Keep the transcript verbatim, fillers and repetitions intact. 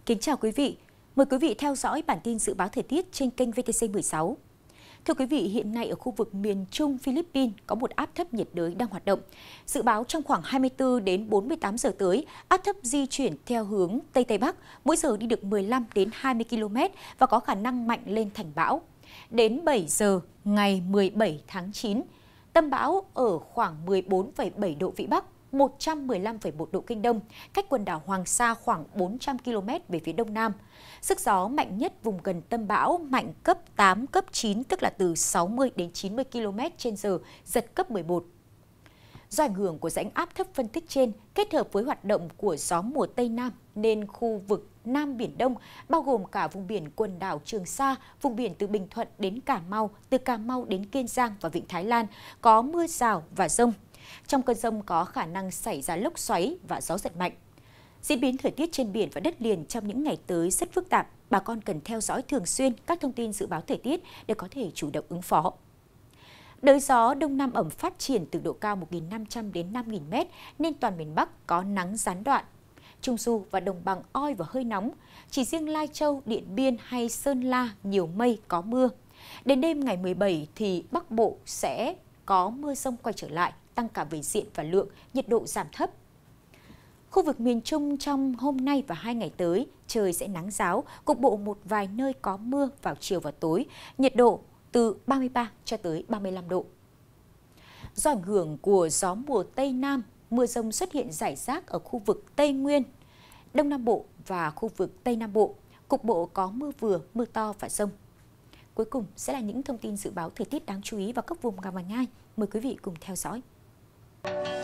Kính chào quý vị. Mời quý vị theo dõi bản tin dự báo thời tiết trên kênh vê tê xê mười sáu. Thưa quý vị, hiện nay ở khu vực miền Trung Philippines có một áp thấp nhiệt đới đang hoạt động. Dự báo trong khoảng hai mươi tư đến bốn mươi tám giờ tới, áp thấp di chuyển theo hướng Tây Tây Bắc, mỗi giờ đi được mười lăm đến hai mươi ki lô mét và có khả năng mạnh lên thành bão. Đến bảy giờ ngày mười bảy tháng chín, tâm bão ở khoảng mười bốn phẩy bảy độ Vĩ Bắc, một trăm mười lăm phẩy một độ Kinh Đông, cách quần đảo Hoàng Sa khoảng bốn trăm ki lô mét về phía đông nam. Sức gió mạnh nhất vùng gần tâm bão mạnh cấp tám, cấp chín, tức là từ sáu mươi đến chín mươi ki lô mét trên giờ, giật cấp mười một. Do ảnh hưởng của rãnh áp thấp phân tích trên kết hợp với hoạt động của gió mùa Tây Nam nên khu vực Nam Biển Đông, bao gồm cả vùng biển quần đảo Trường Sa, vùng biển từ Bình Thuận đến Cà Mau, từ Cà Mau đến Kiên Giang và Vịnh Thái Lan, có mưa rào và dông. Trong cơn dông có khả năng xảy ra lốc xoáy và gió giật mạnh. Diễn biến thời tiết trên biển và đất liền trong những ngày tới rất phức tạp, bà con cần theo dõi thường xuyên các thông tin dự báo thời tiết để có thể chủ động ứng phó. Đới gió Đông Nam ẩm phát triển từ độ cao một nghìn năm trăm đến năm nghìn mét nên toàn miền Bắc có nắng gián đoạn. Trung Du và đồng bằng oi và hơi nóng, chỉ riêng Lai Châu, Điện Biên hay Sơn La nhiều mây có mưa. Đến đêm ngày mười bảy thì Bắc Bộ sẽ có mưa rông quay trở lại, tăng cả về diện và lượng, nhiệt độ giảm thấp. Khu vực miền Trung trong hôm nay và hai ngày tới, trời sẽ nắng ráo, cục bộ một vài nơi có mưa vào chiều và tối, nhiệt độ từ ba mươi ba cho tới ba mươi lăm độ. Do ảnh hưởng của gió mùa Tây Nam, mưa rông xuất hiện rải rác ở khu vực Tây Nguyên, Đông Nam Bộ và khu vực Tây Nam Bộ, cục bộ có mưa vừa, mưa to và dông. Cuối cùng sẽ là những thông tin dự báo thời tiết đáng chú ý vào các vùng ngày mai. Mời quý vị cùng theo dõi.